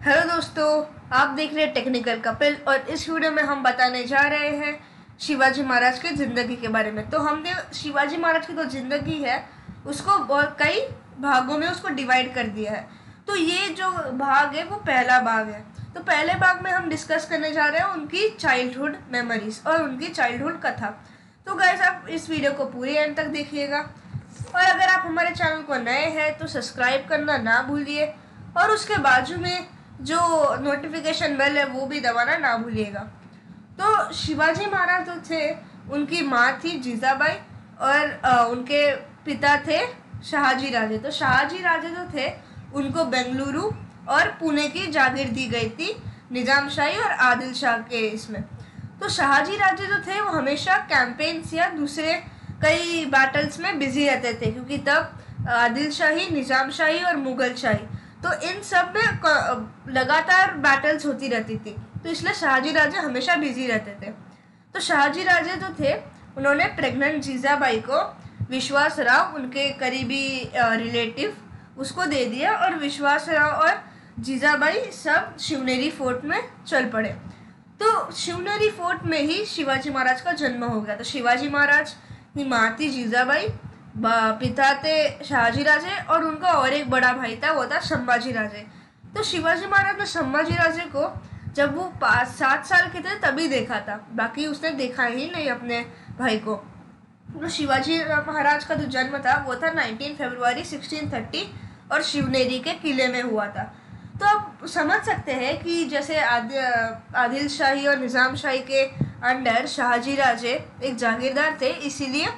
Hello दोस्तों, आप देख रहे हैं टेक्निकल कपिल और इस वीडियो में हम बताने जा रहे हैं शिवाजी महाराज की ज़िंदगी के बारे में। तो हमने शिवाजी महाराज की जो ज़िंदगी है उसको बहुत कई भागों में उसको डिवाइड कर दिया है। तो ये जो भाग है वो पहला भाग है। तो पहले भाग में हम डिस्कस करने जा रहे हैं उनकी चाइल्डहुड मेमोरीज और उनकी चाइल्डहुड कथा। तो गाइस, आप इस वीडियो को पूरे एंड तक देखिएगा और अगर आप हमारे चैनल को नए हैं तो सब्सक्राइब करना ना भूलिए और उसके बाजू में जो नोटिफिकेशन बेल है वो भी दबाना ना भूलिएगा। तो शिवाजी महाराज जो थे, उनकी माँ थी जीजाबाई और उनके पिता थे शाहजी राजे। तो शाहजी राजे जो थे उनको बेंगलुरु और पुणे की जागीर दी गई थी निजाम शाही और आदिल शाह के इसमें। तो शाहजी राजे जो थे वो हमेशा कैंपेन्स या दूसरे कई बैटल्स में बिजी रहते थे, क्योंकि तब आदिल शाही, निजाम शाही और मुगल शाही, तो इन सब में लगातार बैटल्स होती रहती थी। तो इसलिए शाहजी राजे हमेशा बिजी रहते थे। तो शाहजी राजे जो थे उन्होंने प्रेग्नेंट जीजाबाई को विश्वासराव, उनके करीबी रिलेटिव, उसको दे दिया और विश्वासराव और जीजाबाई सब शिवनेरी फोर्ट में चल पड़े। तो शिवनेरी फोर्ट में ही शिवाजी महाराज का जन्म हो गया। तो शिवाजी महाराज की माँ थी जीजाबाई, पिता थे शाहजी राजे और उनका और एक बड़ा भाई था, वो था संभाजी राजे। तो शिवाजी महाराज ने संभाजी राजे को जब वो 5-7 साल के थे तभी देखा था, बाकी उसने देखा ही नहीं अपने भाई को। तो शिवाजी महाराज का जो जन्म था वो था 19 फरवरी 1630 और शिवनेरी के किले में हुआ था। तो आप समझ सकते हैं कि जैसे आदिल शाही और निजाम शाही के अंडर शाहजी राजे एक जागीरदार थे, इसीलिए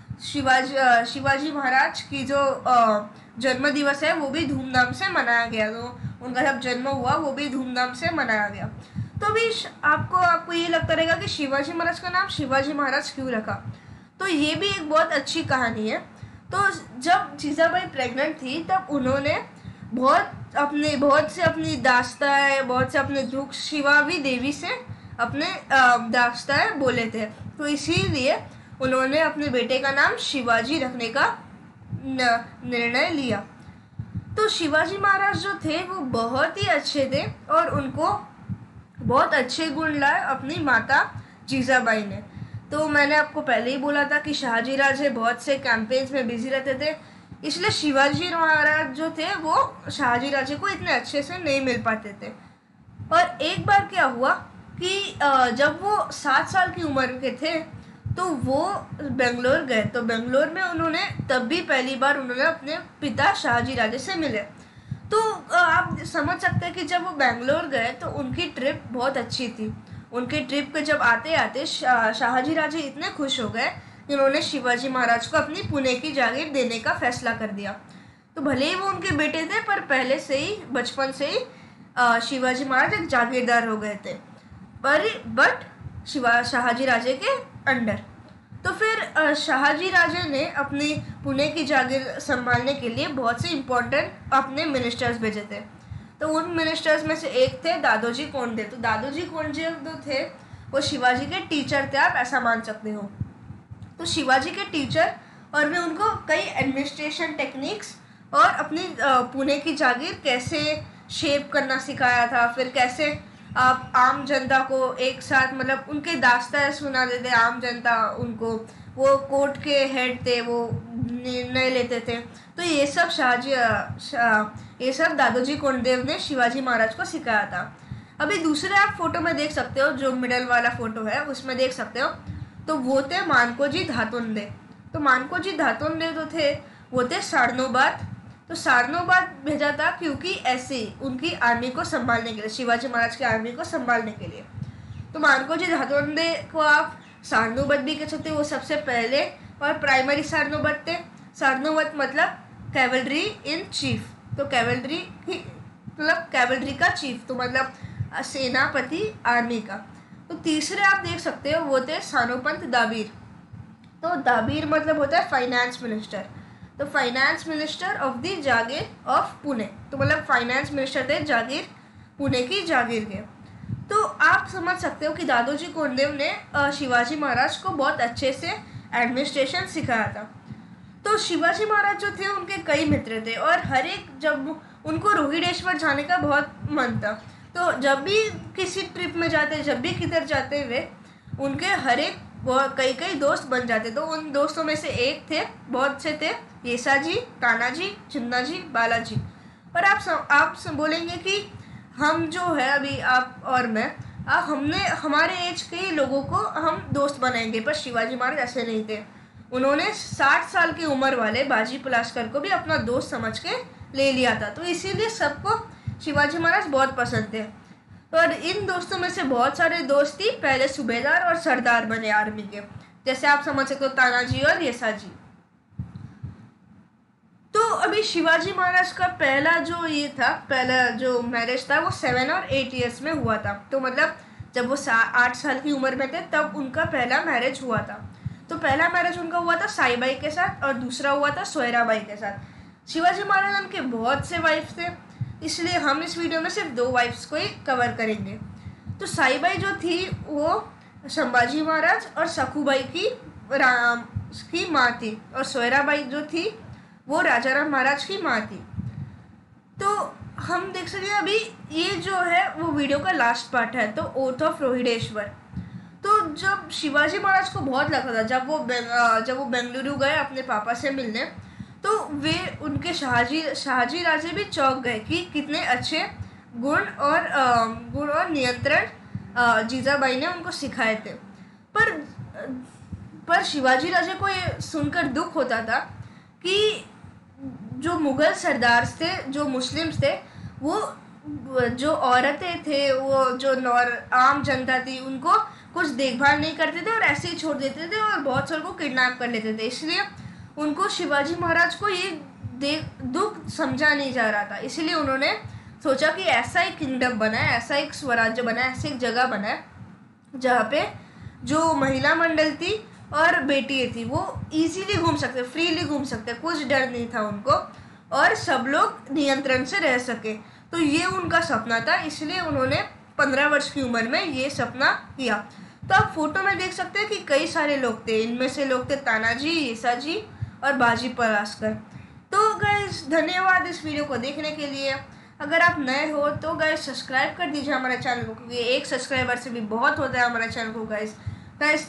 शिवाजी महाराज की जो जन्म दिवस है वो भी धूमधाम से मनाया गया। तो उनका जब जन्म हुआ वो भी धूमधाम से मनाया गया। तो भी आपको ये लगता रहेगा कि शिवाजी महाराज का नाम शिवाजी महाराज क्यों रखा। तो ये भी एक बहुत अच्छी कहानी है। तो जब जीजाबाई प्रेग्नेंट थी तब उन्होंने बहुत से अपनी दास्ताएं, बहुत से अपने दुख शिवावी देवी से अपने दास्ताएं बोले थे। तो इसीलिए उन्होंने अपने बेटे का नाम शिवाजी रखने का निर्णय लिया। तो शिवाजी महाराज जो थे वो बहुत ही अच्छे थे और उनको बहुत अच्छे गुण लाए अपनी माता जीजाबाई ने। तो मैंने आपको पहले ही बोला था कि शाहजी राजे बहुत से कैंपेन्स में बिजी रहते थे, इसलिए शिवाजी महाराज जो थे वो शाहजी राजे को इतने अच्छे से नहीं मिल पाते थे। और एक बार क्या हुआ कि जब वो 7 साल की उम्र के थे तो वो बेंगलोर गए। तो बेंगलोर में उन्होंने तब भी पहली बार उन्होंने अपने पिता शाहजी राजे से मिले। तो आप समझ सकते हैं कि जब वो बेंगलोर गए तो उनकी ट्रिप बहुत अच्छी थी। उनके ट्रिप पे जब आते आते शाहजी राजे इतने खुश हो गए कि उन्होंने शिवाजी महाराज को अपनी पुणे की जागीर देने का फैसला कर दिया। तो भले ही वो उनके बेटे थे पर पहले से ही, बचपन से ही शिवाजी महाराज एक जागीरदार हो गए थे, बट शाहजी राजे के अंडर। तो फिर शाहजी राजे ने अपनी पुणे की जागीर संभालने के लिए बहुत से इम्पोर्टेंट अपने मिनिस्टर्स भेजे थे। तो उन मिनिस्टर्स में से एक थे दादोजी कोंडदेव। तो दादोजी कोंडदेव जो थे वो शिवाजी के टीचर थे, आप ऐसा मान सकते हो। तो शिवाजी के टीचर, और भी उनको कई एडमिनिस्ट्रेशन टेक्निक्स और अपनी पुणे की जागीर कैसे शेप करना सिखाया था। फिर कैसे आप आम जनता को एक साथ, मतलब उनके दास्तान सुना देते आम जनता उनको, वो कोर्ट के हेड थे, वो निर्णय लेते थे। तो ये सब दादोजी कोंडदेव ने शिवाजी महाराज को सिखाया था। अभी दूसरे आप फोटो में देख सकते हो, जो मिडल वाला फोटो है उसमें देख सकते हो, तो वो थे मानकोजी धातोंडे। तो मानकोजी धातोंडे जो थे वो थे सारनोबाद। तो सारनोबाद भेजा था क्योंकि ऐसे उनकी आर्मी को संभालने के लिए, शिवाजी महाराज की आर्मी को संभालने के लिए। तो मानकोजी धातोंडे को आप सारनोबत भी कह सकते हो। वो सबसे पहले और प्राइमरी सारनोबत थे। सारनोबत मतलब कैवलरी इन चीफ। तो कैवलरी मतलब कैवलरी का चीफ, तो मतलब सेनापति आर्मी का। तो तीसरे आप देख सकते हो वो थे सानोपंत दाबीर। तो दाबीर मतलब होता है फाइनेंस मिनिस्टर। तो finance minister of the jagir of Pune, तो मतलब फाइनेंस मिनिस्टर थे जागीर, पुणे की जागीर के। तो आप समझ सकते हो कि दादोजी कोंडदेव ने शिवाजी महाराज को बहुत अच्छे से एडमिनिस्ट्रेशन सिखाया था। तो शिवाजी महाराज जो थे उनके कई मित्र थे और हर एक, जब उनको रोहिडेश्वर जाने का बहुत मन था। तो जब भी किसी ट्रिप में जाते, जब भी किधर जाते हुए, उनके हर एक कई कई दोस्त बन जाते। तो उन दोस्तों में से एक थे, बहुत से थे, येसाजी, तानाजी, चिन्नाजी, बालाजी। और आप बोलेंगे कि हम जो है अभी आप और मैं, हमने हमारे एज के ही लोगों को हम दोस्त बनाएंगे, पर शिवाजी महाराज ऐसे नहीं थे। उन्होंने 60 साल की उम्र वाले बाजी पलास्कर को भी अपना दोस्त समझ के ले लिया था। तो इसीलिए सबको शिवाजी महाराज बहुत पसंद थे। और इन दोस्तों में से बहुत सारे दोस्त ही पहले सूबेदार और सरदार बने आर्मी के, जैसे आप समझ सकते हो तानाजी और येसाजी। तो अभी शिवाजी महाराज का पहला जो मैरिज था वो 7 और 8 ईयर्स में हुआ था। तो मतलब जब वो 8 साल की उम्र में थे तब उनका पहला मैरिज हुआ था। तो पहला मैरिज उनका हुआ था साईबाई के साथ और दूसरा हुआ था सोयराबाई के साथ। शिवाजी महाराज उनके बहुत से वाइफ थे, इसलिए हम इस वीडियो में सिर्फ 2 वाइफ्स को ही कवर करेंगे। तो साईबाई जो थी वो संभाजी महाराज और सखूबाई की माँ थी, और सोयराबाई जो थी वो राजाराम महाराज की माँ थी। तो हम देख सकते हैं अभी ये जो है वो वीडियो का लास्ट पार्ट है, तो ओथ ऑफ रोहिडेश्वर। तो जब शिवाजी महाराज को बहुत लगा था, जब वो बेंगलुरु गए अपने पापा से मिलने, तो वे उनके शाहजी राजे भी चौंक गए कि कितने अच्छे गुण और नियंत्रण जीजाबाई ने उनको सिखाए थे। पर शिवाजी राजे को ये सुनकर दुख होता था कि जो मुगल सरदार थे, जो मुस्लिम्स थे, वो जो औरतें थे, वो जो आम जनता थी, उनको कुछ देखभाल नहीं करते थे और ऐसे ही छोड़ देते थे और बहुत सारे को किडनैप कर लेते थे। इसलिए उनको शिवाजी महाराज को ये दुख समझा नहीं जा रहा था। इसलिए उन्होंने सोचा कि ऐसा एक किंगडम बनाए, ऐसा एक स्वराज्य बनाए, ऐसी एक जगह बनाए जहाँ पे जो महिला मंडल थी और बेटियाँ थी वो इजीली घूम सकते, फ्रीली घूम सकते, कुछ डर नहीं था उनको, और सब लोग नियंत्रण से रह सके। तो ये उनका सपना था, इसलिए उन्होंने 15 वर्ष की उम्र में ये सपना किया। तो आप फोटो में देख सकते हैं कि कई सारे लोग थे, इनमें से लोग थे तानाजी, येसाजी और बाजी पलास्कर। तो गाइस धन्यवाद इस वीडियो को देखने के लिए। अगर आप नए हो तो गाइस सब्सक्राइब कर दीजिए हमारे चैनल को, क्योंकि एक सब्सक्राइबर से भी बहुत होता है हमारे चैनल को गाइस।